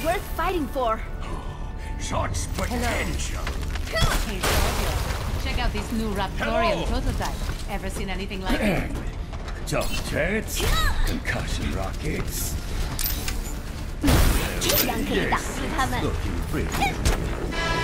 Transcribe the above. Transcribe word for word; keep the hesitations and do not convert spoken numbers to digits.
worth fighting for. Such potential. Hey, soldier. Check out this new Raptorian prototype. Ever seen anything like it? Jump jets, concussion rockets. 这样可以打死他们。 Looking pretty.